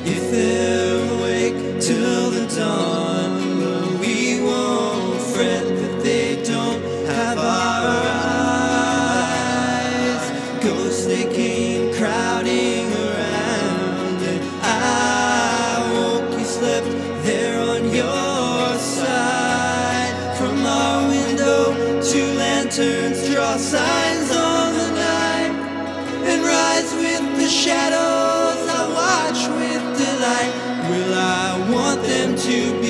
If they're awake till the dawn, we won't fret that they don't have our eyes. Ghosts, they came crowding around, and I woke you slept there on your side. From our window, two lanterns draw signs on the night and rise with the shadows. I watch with delight. Will I want them to be